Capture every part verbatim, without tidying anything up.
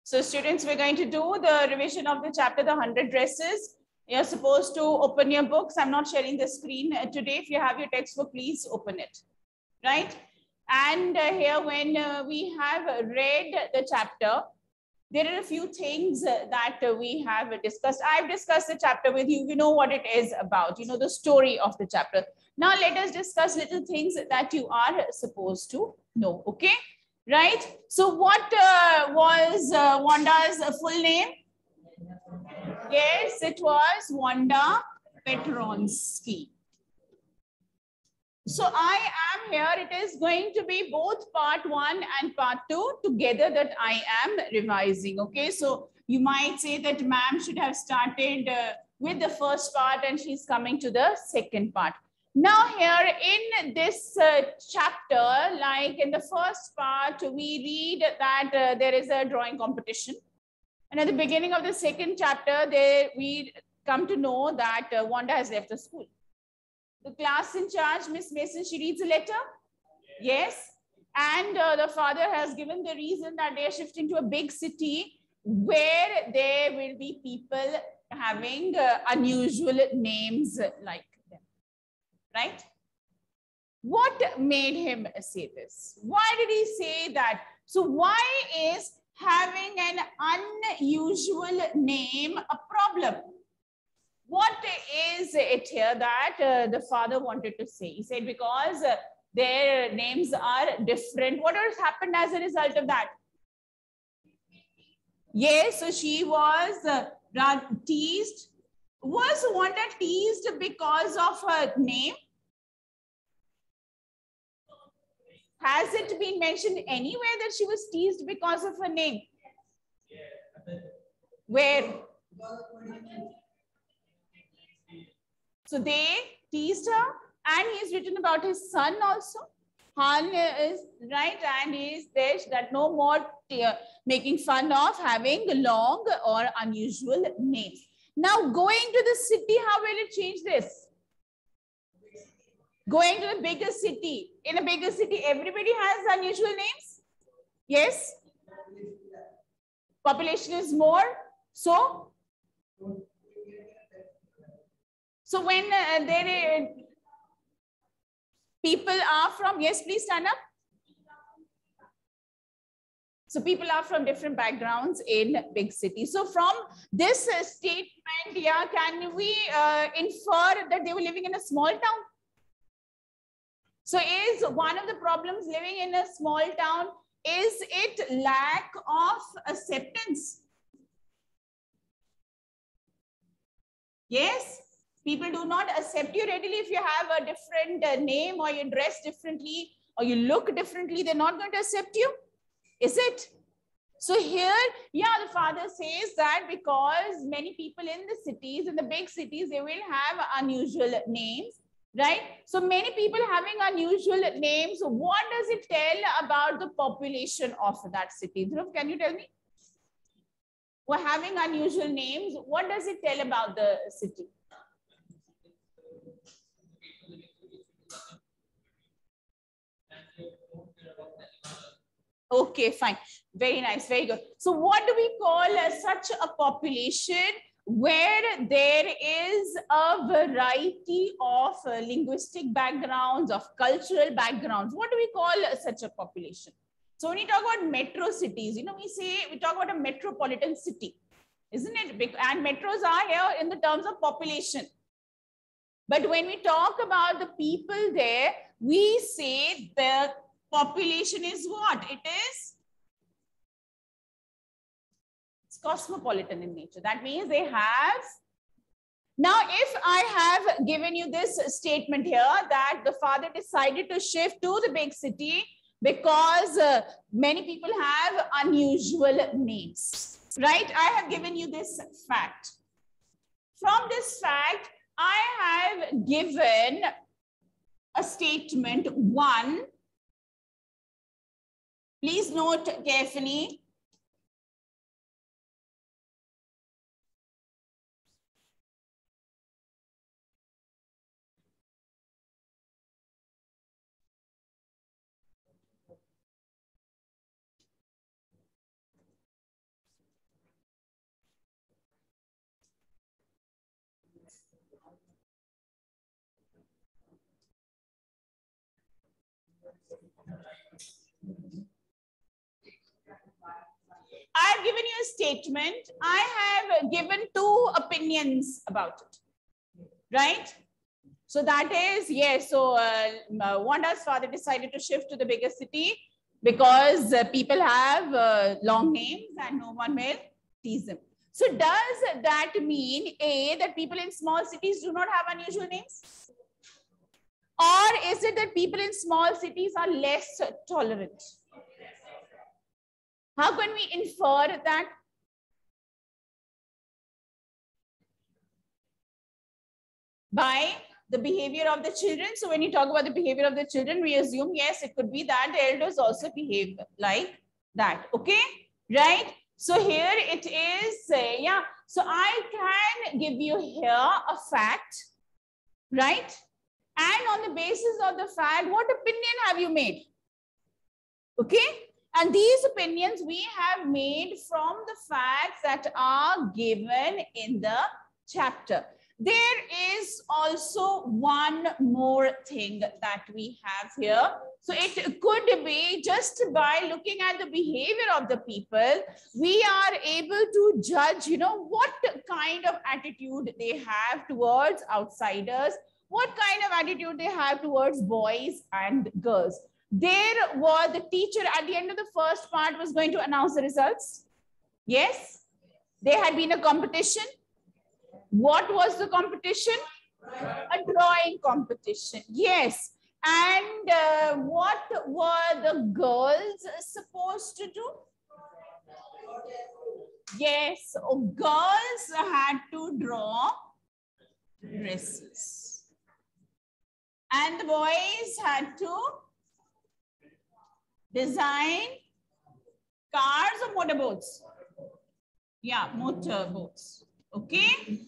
So students, we're going to do the revision of the chapter, The Hundred Dresses. You're supposed to open your books. I'm not sharing the screen today. If you have your textbook, please open it, right? And uh, here when uh, we have read the chapter, there are a few things uh, that uh, we have discussed. I've discussed the chapter with you. You know what it is about. You know the story of the chapter. Now let us discuss little things that you are supposed to know, okay? Right? So what uh, was uh, Wanda's full name? Yes, it was Wanda Petronsky. So I am here. It is going to be both part one and part two together that I am revising. Okay, so you might say that ma'am should have started uh, with the first part and she's coming to the second part. Now here in this uh, chapter, like in the first part, we read that uh, there is a drawing competition. And at the beginning of the second chapter, there we come to know that uh, Wanda has left the school. The class in charge, Miss Mason, she reads a letter. Yes. And uh, the father has given the reason that they are shifting to a big city where there will be people having uh, unusual names like them. Right? What made him say this? Why did he say that? So why is having an unusual name a problem? What is it here that uh, the father wanted to say? He said because uh, their names are different. What has happened as a result of that? Yes, so she was uh, teased. Was Wanda teased because of her name? Has it been mentioned anywhere that she was teased because of her name? Where? So they teased her, and he's written about his son also. Han is right, and he is there that no more uh, making fun of having long or unusual names. Now going to the city, how will it change this? Going to the bigger city. In a bigger city, everybody has unusual names. Yes. Population is more. So, so when uh, there uh, people are from, yes, please stand up. So people are from different backgrounds in big cities. So from this uh, statement, yeah, can we uh, infer that they were living in a small town? So is one of the problems living in a small town, is it lack of acceptance? Yes, people do not accept you readily if you have a different uh, name or you dress differently or you look differently, they're not going to accept you. Is it? So here, yeah, the father says that because many people in the cities, in the big cities, they will have unusual names. Right? So many people having unusual names. What does it tell about the population of that city? Dhruv, can you tell me? We're having unusual names. What does it tell about the city? Okay, fine. Very nice. Very good. So what do we call uh, such a population where there is a variety of uh, linguistic backgrounds, of cultural backgrounds? What do we call uh, such a population? So when we talk about metro cities, you know, we say, we talk about a metropolitan city, isn't it? And metros are here in the terms of population. But when we talk about the people there, we say the population is what? It is cosmopolitan in nature. That means they have. Now, if I have given you this statement here that the father decided to shift to the big city because uh, many people have unusual names, right? I have given you this fact. From this fact, I have given a statement one. Please note carefully. I have given you a statement. I have given two opinions about it, right? So that is, yes, so uh, Wanda's father decided to shift to the bigger city because uh, people have uh, long names and no one will tease them. So does that mean, A, that people in small cities do not have unusual names? Or is it that people in small cities are less tolerant? How can we infer that? By the behavior of the children. So when you talk about the behavior of the children, we assume, yes, it could be that the elders also behave like that. Okay, right? So here it is, uh, yeah. So I can give you here a fact, right? And on the basis of the fact, what opinion have you made? Okay. And these opinions we have made from the facts that are given in the chapter. There is also one more thing that we have here. So it could be just by looking at the behavior of the people, we are able to judge, you know, what kind of attitude they have towards outsiders, what kind of attitude they have towards boys and girls. There was the teacher at the end of the first part was going to announce the results. Yes, there had been a competition. What was the competition? A drawing competition. Yes. And uh, what were the girls supposed to do? Yes, so girls had to draw dresses. And the boys had to design cars or motorboats? Yeah, motorboats. Okay.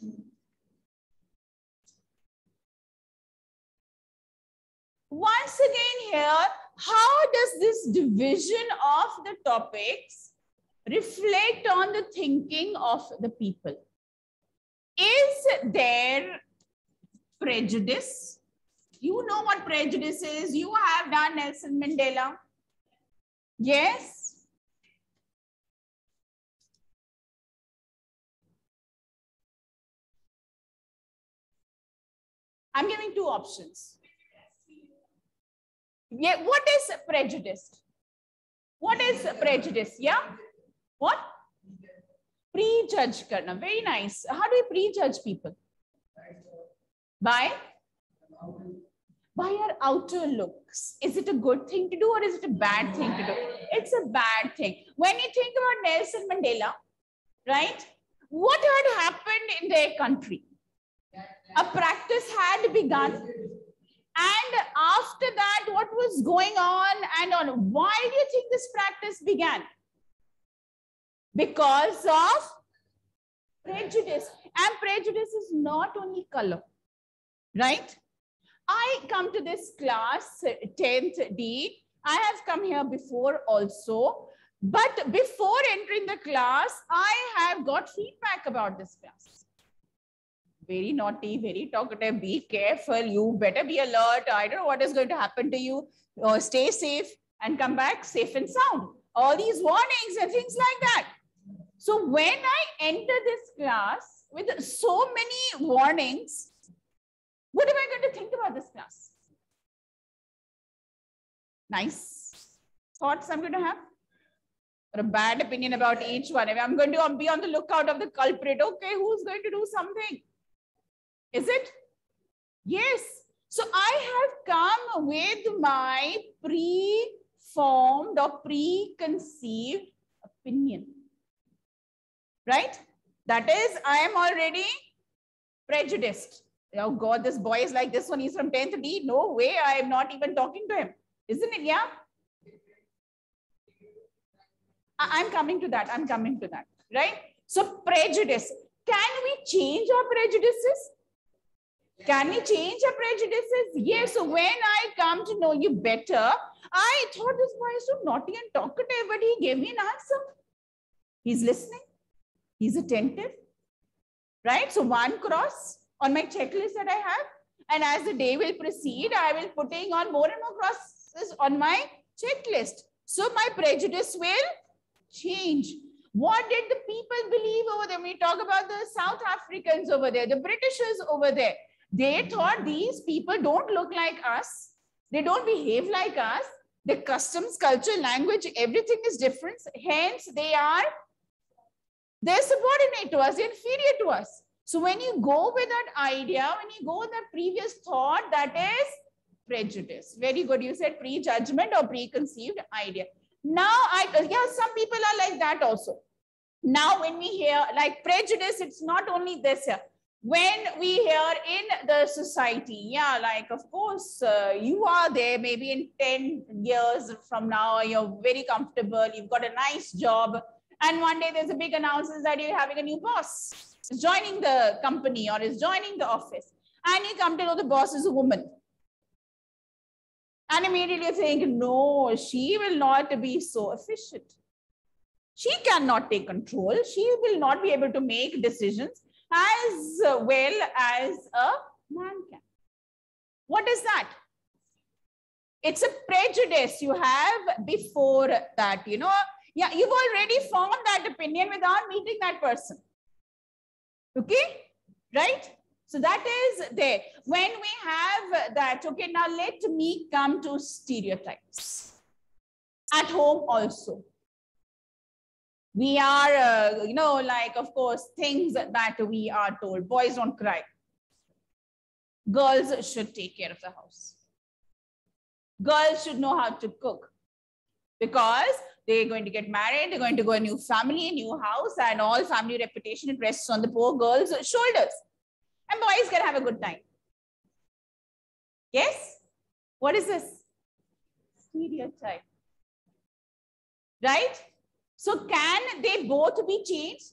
Once again here, how does this division of the topics reflect on the thinking of the people? Is there prejudice? You know what prejudice is. You have done Nelson Mandela. Yes. I'm giving two options. Yeah, what is prejudice? What is prejudice? Yeah? What? Prejudge karna. Very nice. How do you prejudge people? By? By your outer looks. Is it a good thing to do or is it a bad thing to do? It's a bad thing. When you think about Nelson Mandela, right? What had happened in their country? A practice had begun. And after that, what was going on and on? Why do you think this practice began? Because of prejudice. And prejudice is not only color, right? I come to this class, tenth D. I have come here before also. But before entering the class, I have got feedback about this class. Very naughty, very talkative, be careful, you better be alert. I don't know what is going to happen to you. Uh, stay safe and come back safe and sound. All these warnings and things like that. So when I enter this class with so many warnings, what am I going to think about this class? Nice thoughts I'm going to have? Or a bad opinion about each one. I'm going to be on the lookout of the culprit. Okay, who's going to do something? Is it? Yes. So I have come with my pre-formed or preconceived opinion. Right? That is, I am already prejudiced. Oh God, this boy is like this one. He's from tenth D. No way. I am not even talking to him. Isn't it? Yeah. I'm coming to that. I'm coming to that. Right? So prejudice. Can we change our prejudices? Can we change our prejudices? Yes. So when I come to know you better, I thought this boy is so naughty and talkative, but he gave me an answer. He's listening. He's attentive. Right? So one cross. on my checklist that I have. And as the day will proceed, I will putting on more and more crosses on my checklist. So my prejudice will change. What did the people believe over there? We talk about the South Africans over there, the Britishers over there. They thought these people don't look like us. They don't behave like us. Their customs, culture, language, everything is different. Hence, they are, they're subordinate to us, they're inferior to us. So when you go with that idea, when you go with that previous thought, that is prejudice. Very good. You said prejudgment or preconceived idea. Now, I, yeah, some people are like that also. Now, when we hear like prejudice, it's not only this here. When we hear in the society, yeah, like, of course, uh, you are there maybe in ten years from now, you're very comfortable, you've got a nice job. And one day there's a big announcement that you're having a new boss. Is joining the company or is joining the office. And you come to know the boss is a woman. And immediately you think, no, she will not be so efficient. She cannot take control. She will not be able to make decisions as well as a man can. What is that? It's a prejudice you have before that, you know. Yeah, you've already formed that opinion without meeting that person. Okay, right? So that is there. When we have that, okay, now let me come to stereotypes. At home also. We are, uh, you know, like, of course, things that we are told. Boys don't cry. Girls should take care of the house. Girls should know how to cook. Because they're going to get married, they're going to go a new family, a new house, and all family reputation, it rests on the poor girl's shoulders. And boys can have a good time. Yes? What is this? Stereotype. Right? So can they both be changed?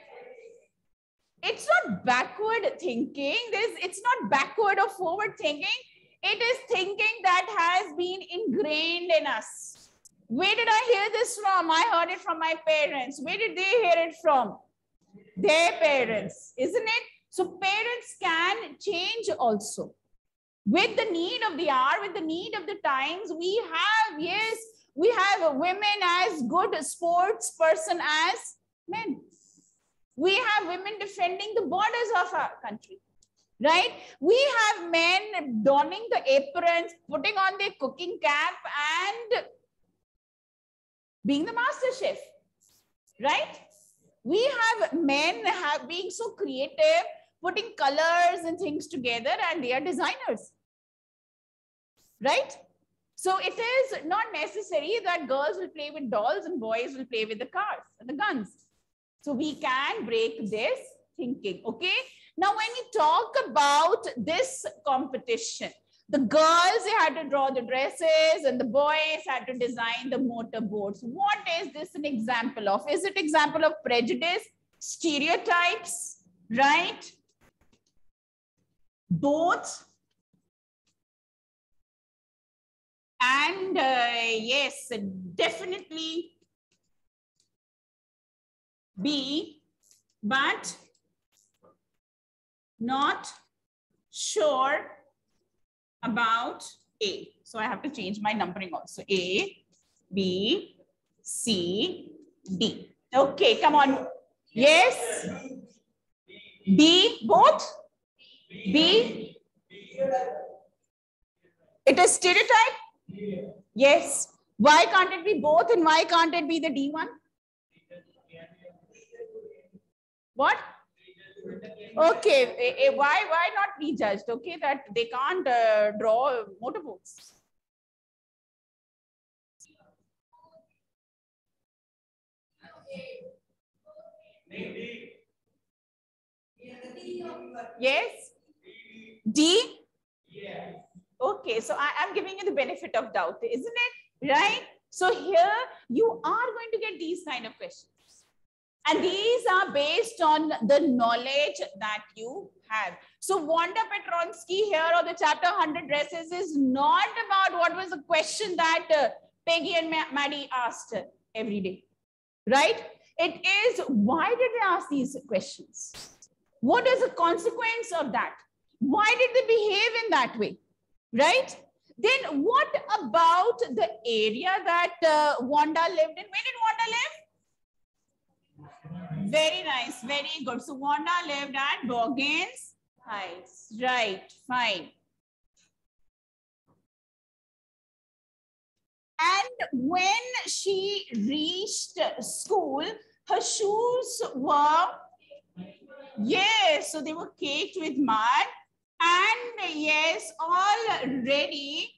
It's not backward thinking. There's, it's not backward or forward thinking. It is thinking that has been ingrained in us. Where did I hear this from? I heard it from my parents. Where did they hear it from? Their parents, isn't it? So parents can change also. With the need of the hour, with the need of the times, we have, yes, we have women as good sports person as men. We have women defending the borders of our country, right? We have men donning the aprons, putting on their cooking cap and being the master chef, right? We have men have being so creative, putting colors and things together, and they are designers, right? So it is not necessary that girls will play with dolls and boys will play with the cars and the guns. So we can break this thinking, okay? Now, when you talk about this competition, the girls, they had to draw the dresses and the boys had to design the motorboats. What is this an example of? Is it example of prejudice, stereotypes, right? Both. And uh, yes, definitely B, but not sure about A. So I have to change my numbering also. A, B, C, D. Okay, come on. Yes. B, both? B. It is stereotype? Yes. Why can't it be both and why can't it be the D one? What? Okay, why why not prejudged? Okay, that they can't uh, draw motorboats. Yes. D. Okay, so I am giving you the benefit of doubt, isn't it? Right? So here you are going to get these kind of questions. And these are based on the knowledge that you have. So Wanda Petronsky here or the chapter one hundred dresses is not about what was the question that uh, Peggy and Maddie asked every day, right? It is, why did they ask these questions? What is the consequence of that? Why did they behave in that way, right? Then what about the area that uh, Wanda lived in? Where did Wanda live? Very nice, very good. So Wanda lived at Boggins Heights, right, fine. And when she reached school, her shoes were, yes, so they were caked with mud. And yes, already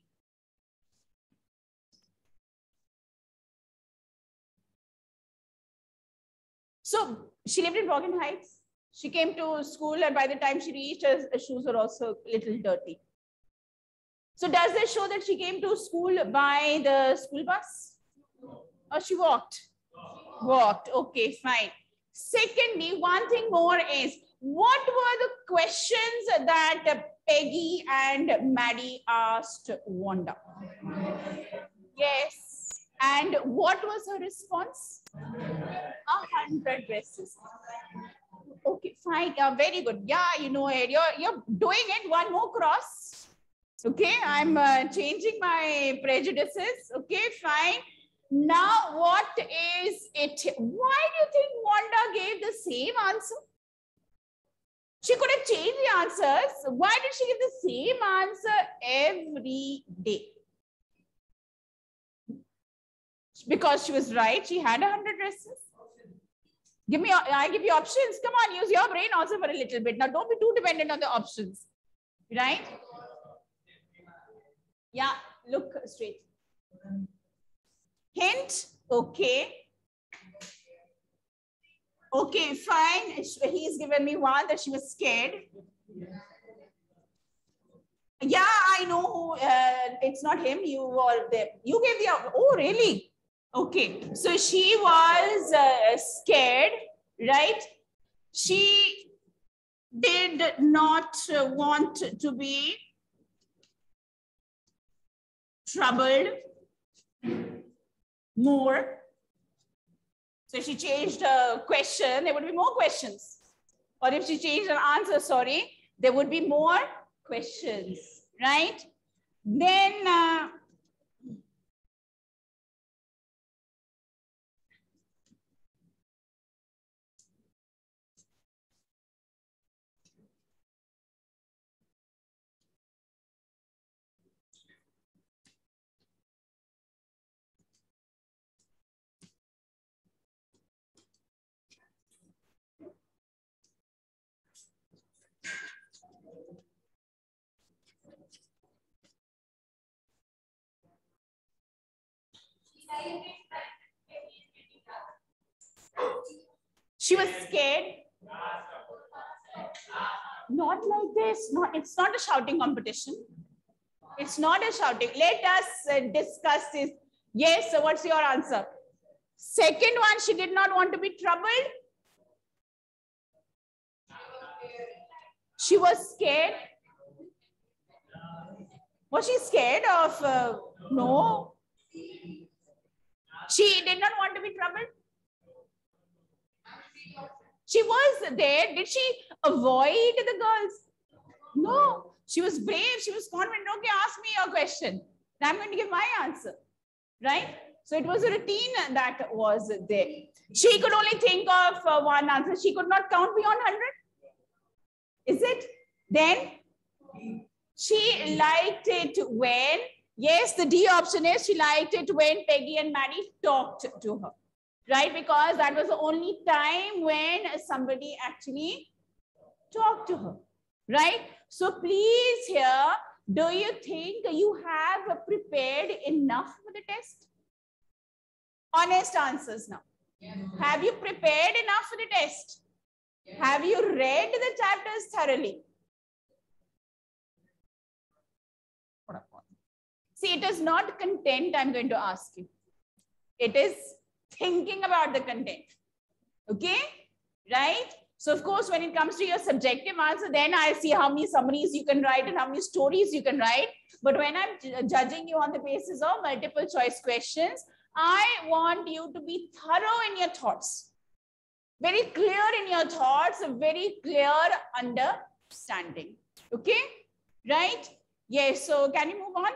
so she lived in Boggin Heights. She came to school, and by the time she reached, her, her shoes were also a little dirty. So does this show that she came to school by the school bus? Or she walked? Walked. Okay, fine. Secondly, one thing more is, what were the questions that Peggy and Maddie asked Wanda? Yes. And what was her response? A hundred dresses. Okay, fine. Yeah, very good. Yeah, you know it. You're, you're doing it. One more cross. Okay, I'm uh, changing my prejudices. Okay, fine. Now, what is it? Why do you think Wanda gave the same answer? She could have changed the answers. Why did she give the same answer every day? Because she was right. She had a hundred dresses. Give me, I give you options. Come on, use your brain also for a little bit. Now, don't be too dependent on the options, right? Yeah, look straight. Hint, okay. Okay, fine. He's given me one that she was scared. Yeah, I know who, uh, it's not him, you were there. You gave the, oh, really? Okay, so she was uh, scared, right? She did not uh, want to be troubled more. So if she changed a question, there would be more questions. Or if she changed an answer, sorry, there would be more questions, right? Then, uh, she was scared. Not like this. No, it's not a shouting competition. It's not a shouting. Let us uh, discuss this. Yes, so what's your answer? Second one, she did not want to be troubled. She was scared. Was she scared of? Uh, no. She did not want to be troubled. She was there. Did she avoid the girls? No. She was brave. She was confident. Okay, ask me your question. I'm going to give my answer. Right? So it was a routine that was there. She could only think of uh, one answer. She could not count beyond one hundred. Is it? Then she liked it when, yes, the D option is she liked it when Peggy and Maddie talked to her. Right? Because that was the only time when somebody actually talked to her. Right? So please here, do you think you have prepared enough for the test? Honest answers now. Yeah. Have you prepared enough for the test? Yeah. Have you read the chapters thoroughly? See, it is not content I'm going to ask you. It is thinking about the content. Okay? Right? So, of course, when it comes to your subjective answer, then I see how many summaries you can write and how many stories you can write. But when I'm judging you on the basis of multiple choice questions, I want you to be thorough in your thoughts. Very clear in your thoughts, a very clear understanding. Okay, right? Yes, so can you move on?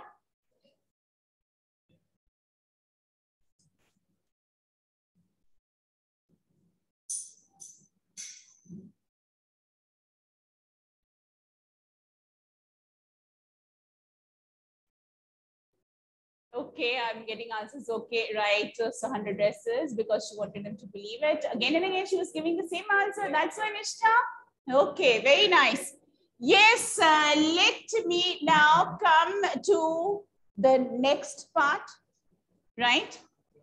Okay, I'm getting answers. Okay, right. So, so one hundred dresses because she wanted them to believe it. Again and again, she was giving the same answer. That's why, Nishtha. Okay, very nice. Yes, uh, let me now come to the next part, right?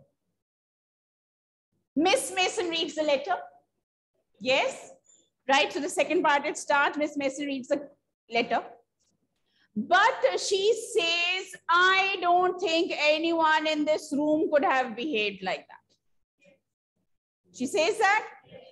Miss Mason reads the letter. Yes, right. So the second part, it starts. Miss Mason reads the letter. But she says, I don't think anyone in this room could have behaved like that. She says that.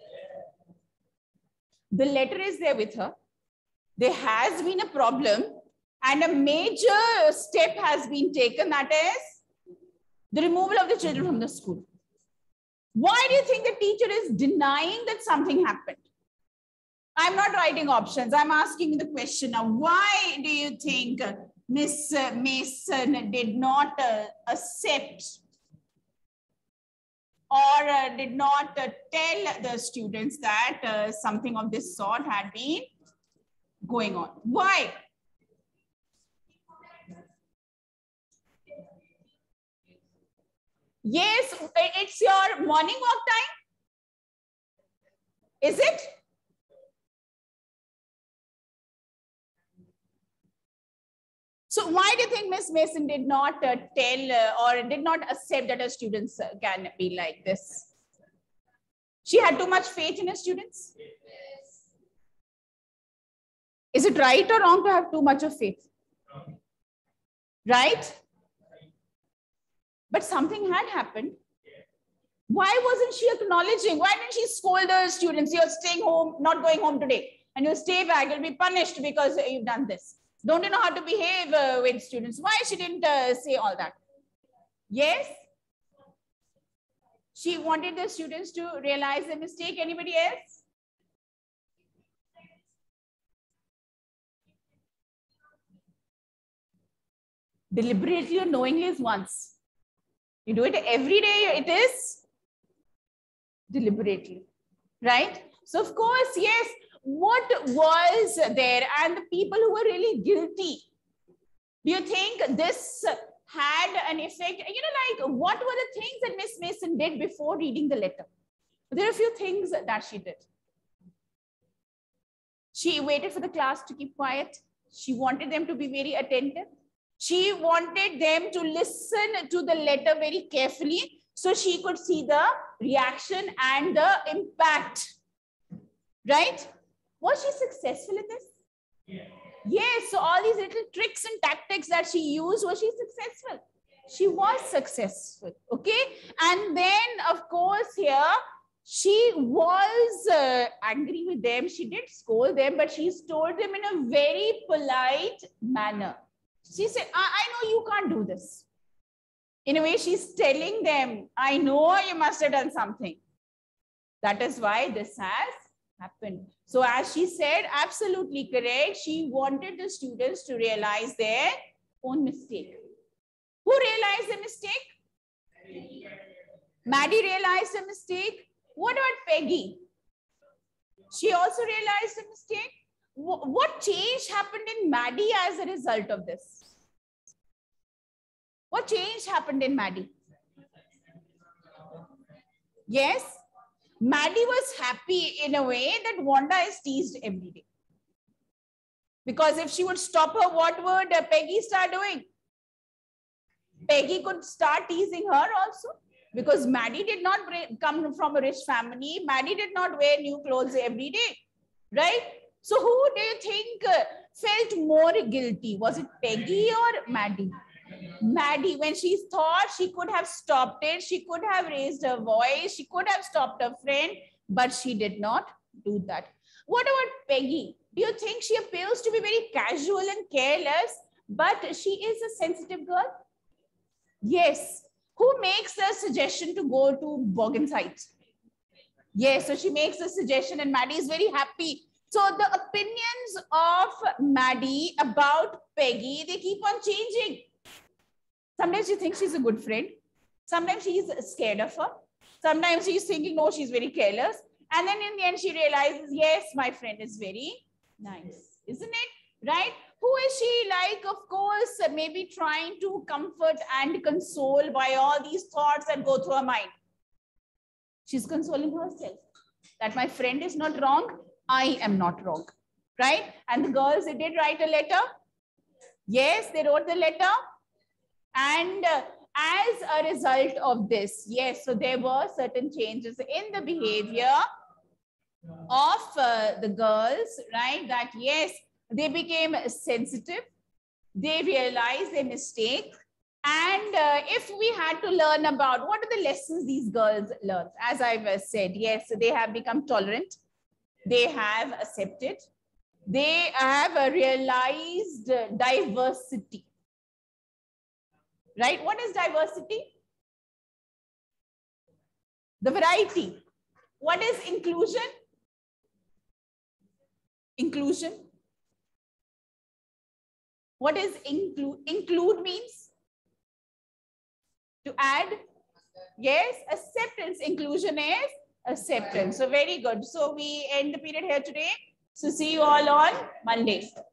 The letter is there with her. There has been a problem and a major step has been taken, that is the removal of the children from the school. Why do you think the teacher is denying that something happened? I'm not writing options. I'm asking you the question now. Why do you think Miss Mason did not uh, accept or uh, did not uh, tell the students that uh, something of this sort had been going on? Why? Yes, it's your morning walk time. Is it? So why do you think Miss Mason did not uh, tell uh, or did not accept that her students uh, can be like this? She had too much faith in her students? Is it right or wrong to have too much of faith? Right? But something had happened. Why wasn't she acknowledging? Why didn't she scold the students? You're staying home, not going home today. And you stay back, you'll be punished because you've done this. Don't you know how to behave uh, with students? Why she didn't uh, say all that? Yes? She wanted the students to realize the mistake. Anybody else? Deliberately or knowingly is once. You do it every day, it is deliberately, right? So of course, yes, what was there and the people who were really guilty, do you think this had an effect? You know, like what were the things that Miss Mason did before reading the letter? There are a few things that she did. She waited for the class to keep quiet. She wanted them to be very attentive. She wanted them to listen to the letter very carefully so she could see the reaction and the impact. Right? Was she successful in this? Yeah. Yes. So all these little tricks and tactics that she used, was she successful? She was successful. Okay. And then, of course, here, she was uh, angry with them. She did scold them, but she told them in a very polite manner. She said, I, I know you can't do this. In a way, she's telling them, I know you must have done something. That is why this has happened. So as she said, absolutely correct. She wanted the students to realize their own mistake. Who realized the mistake? Maddie realized the mistake. What about Peggy? She also realized the mistake. What change happened in Maddie as a result of this? What change happened in Maddie? Yes, Maddie was happy in a way that Wanda is teased every day. Because if she would stop her, what would Peggy start doing? Peggy could start teasing her also. Because Maddie did not come from a rich family. Maddie did not wear new clothes every day. Right? So who do you think uh, felt more guilty? Was it Peggy or Maddie? Maddie, when she thought she could have stopped it, she could have raised her voice, she could have stopped her friend, but she did not do that. What about Peggy? Do you think she appears to be very casual and careless, but she is a sensitive girl? Yes. Who makes the suggestion to go to Bogenside? Yes, so she makes a suggestion and Maddie is very happy. So the opinions of Maddie about Peggy, they keep on changing. Sometimes she thinks she's a good friend. Sometimes she's scared of her. Sometimes she's thinking, no, she's very careless. And then in the end, she realizes, yes, my friend is very nice, isn't it? Right? Who is she like? Of course, maybe trying to comfort and console by all these thoughts that go through her mind. She's consoling herself that my friend is not wrong. I am not wrong. Right? And the girls, they did write a letter. Yes, they wrote the letter. And uh, as a result of this, yes, so there were certain changes in the behavior of uh, the girls, right? That yes, they became sensitive. They realized their mistake. And uh, if we had to learn about what are the lessons these girls learned, as I've said, yes, they have become tolerant. They have accepted. They have uh, realized uh, diversity. Right? What is diversity? The variety. What is inclusion? Inclusion. What is include? Include means to add. Yes, acceptance. Inclusion is acceptance. So very good. So we end the period here today. So see you all on Monday.